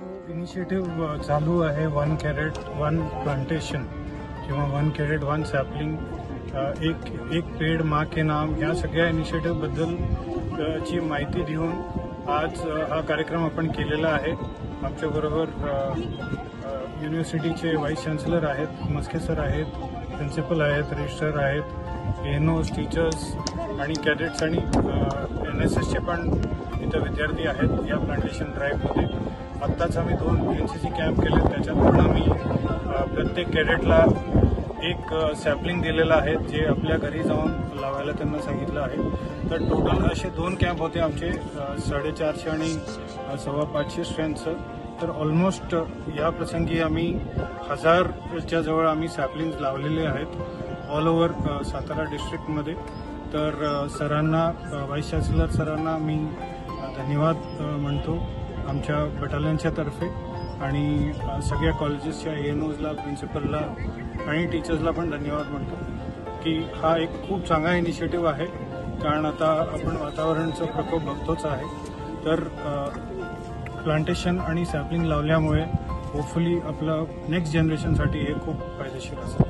Initiative चालू आहे 1 crate 1 plantation किंवा 1 कॅरेट 1 सॅपलिंग एक पेड़ माँ के नाम या सगळ्या इनिशिएटिव्हबद्दल ची माहिती देऊन आज हा कार्यक्रम आपण केलेला आहे। आमच्याबरोबर युनिव्हर्सिटीचे वाईस चान्सलर आहेत, मस्के सर आहेत, प्रिन्सिपल आहेत, रजिस्ट्रार आहेत, एनओज, टीचर्स आणि कॅडेट्स आणि NSSचे पण इथं विद्यार्थी आहेत या प्लांटेशन ड्राईव्हमध्ये। आत्ताच आम्ही 2 NCC कॅम्प केले, त्याच्यात पण आम्ही प्रत्येक कॅडेटला एक सॅपलिंग दिलेला आहे जे आपल्या घरी जाऊन लावायला त्यांना सांगितलं आहे। तर टोटल असे 2 कॅम्प होते आमचे 450 आणि 550 स्ट्रेंथचं। तर ऑलमोस्ट या प्रसंगी आम्ही 1000च्या जवळ आम्ही सॅपलिंग्स लावलेले आहेत ऑल ओव्हर सातारा डिस्ट्रिक्टमध्ये। तर सरांना, वाईस चान्सलर सरांना मी धन्यवाद म्हणतो आमच्या बटालियनच्या तर्फे आणि सगळ्या कॉलेजेसच्या एएनओजला, प्रिन्सिपलला आणि टीचर्सला पण धन्यवाद म्हणतो की हा एक खूप चांगला इनिशिएटिव्ह आहे। कारण आता आपण वातावरणाचा प्रकोप बघतोच आहे। तर प्लांटेशन आणि सॅपलिंग लावल्यामुळे होपफुली आपलं नेक्स्ट जनरेशनसाठी हे खूप फायदेशीर असेल।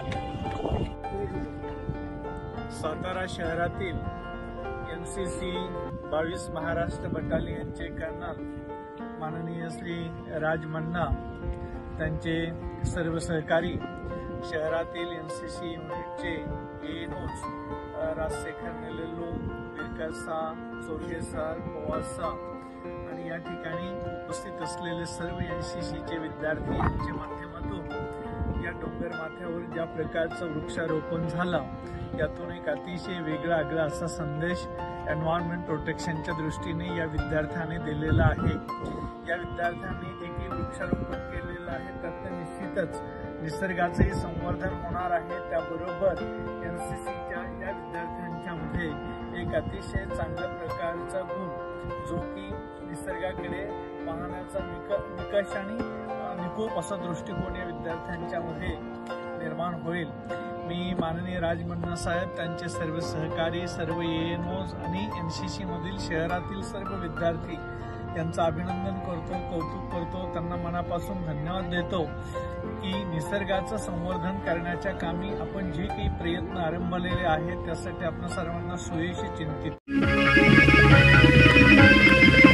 सातारा शहरातील NCC 22 महाराष्ट्र बटालियनचे कर्नल माननीय श्री राज मन्ना, त्यांचे सर्व सहकारी, शहरातील NCC युनिटचे एएनओज राजशेखर नेलेलो, Virkar sir, Chorge sir, Pawar sir आणि या ठिकाणी उपस्थित असलेले सर्व NCCचे विद्यार्थी यांच्या माध्यमातून या डोंगर माथ्यावर ज्या प्रकारचं वृक्षारोपण झालं यातून एक अतिशय वेगळा आगळा असा संदेश एन्व्हायरमेंट प्रोटेक्शनच्या दृष्टीने या विद्यार्थ्याने दिलेला आहे। या विद्यार्थ्यांनी एकही वृक्षारोपण केलेलं आहे तर निश्चितच निसर्गाचेही संवर्धन होणार आहे। त्याबरोबर NCCच्या या विद्यार्थ्यांच्या मध्ये एक अतिशय चांगल्या प्रकारचा गुण जो की निसर्गाकडे पाहण्याचा निकष आणि निकोप असा दृष्टिकोन या विद्यार्थ्यांच्या मध्ये निर्माण होईल। मी माननीय राज मन्ना साहेब, त्यांचे सर्व सहकारी, सर्व एएनओज आणि NCC मधील शहरातील सर्व विद्यार्थी यांचं अभिनंदन करतो, कौतुक करतो, त्यांना मनापासून धन्यवाद देतो की निसर्गाचं संवर्धन करण्याच्या कामी आपण जे काही प्रयत्न आरंभलेले आहेत त्यासाठी आपण सर्वांना सुयशी चिंतित